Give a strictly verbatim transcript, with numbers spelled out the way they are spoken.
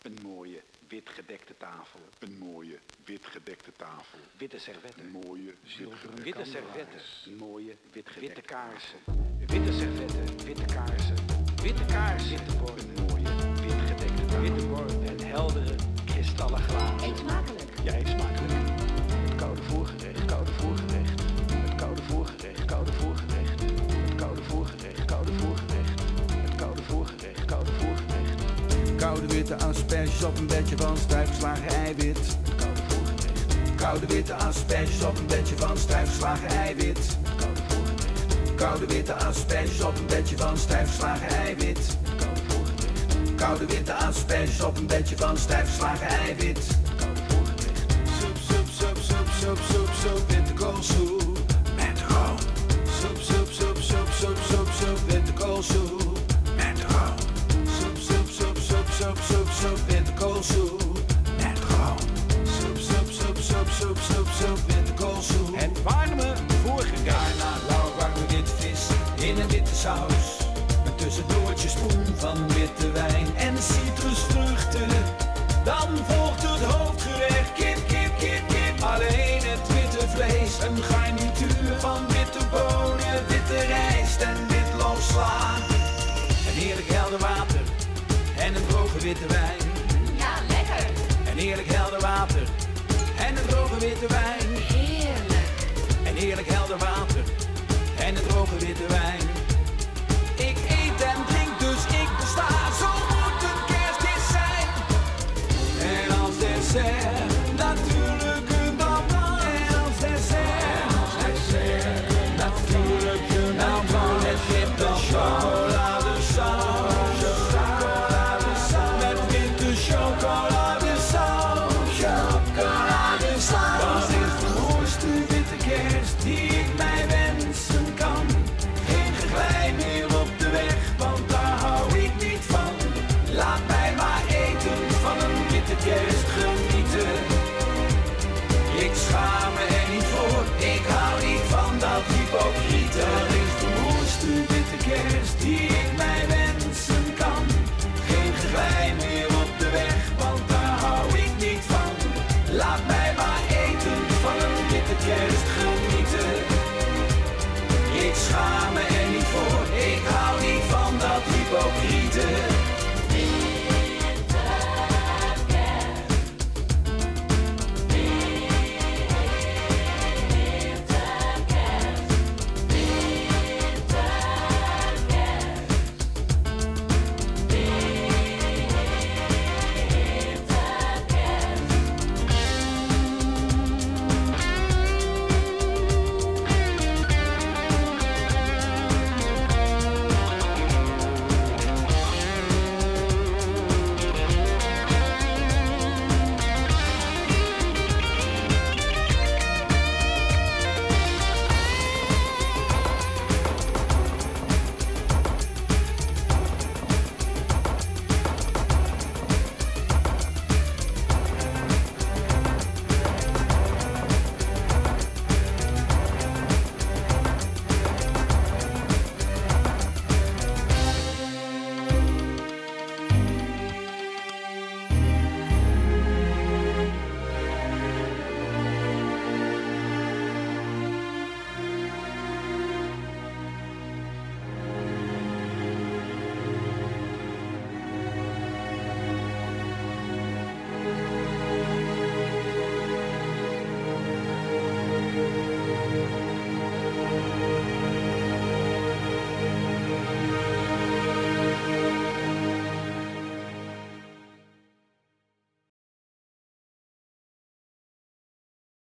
Een mooie wit gedekte tafel. Een mooie wit gedekte tafel. Witte servetten. Een mooie Zilveren wit witte gedekte servetten. kandelaars. Mooie wit Witte witte kaarsen. Witte servetten. Witte kaarsen. Witte kaarsen. Witte borden. Een mooie wit gedekte tafel. Witte borden. En heldere kristallen glazen. Eet smakelijk. Ja, eet smakelijk. Het koude voorgerecht. Koude voorgerecht. Het koude voorgerecht. Koude voorgerecht. Het koude voorgerecht. Koude voorgerecht. Het koude voorgerecht. Koude voorgerecht. Koude witte asperges op een bedje van stijfgeslagen eiwit. Het koude voorgerecht. Koude witte asperges op een bedje van stijfgeslagen eiwit. Het koude voorgerecht. Koude witte asperges op een bedje van stijfgeslagen eiwit. Het koude voorgerecht. Koude witte asperges op een bedje van stijfgeslagen eiwit. Het koude voorgerecht. Soep, soep, soep, soep, soep, soep, soep, witte koolsoep. Met room. Soep, soep, soep, soep, soep, soep, soep, witte koolsoep. Met room. Soep, soep, soep, soep, soep, soep, soep, witte koolsoep. Met room. Soep, soep, soep, soep, soep, soep, soep, witte koolsoep. Het warme voorgerecht. Daarna lauw warme witte vis in een witte saus. Met tussendoortje spoen van witte wijn en citrusvruchten. Dan volgt het hoofdgerecht, kip, kip, kip, kip. Alleen het witte vlees, een garnituur van witte bonen, witte rijst en witlof sla. En heerlijk helder water en een droge witte wijn. Ja, lekker. En heerlijk helder water en een droge witte wijn. Heerlijk. En heerlijk helder water en een droge witte wijn.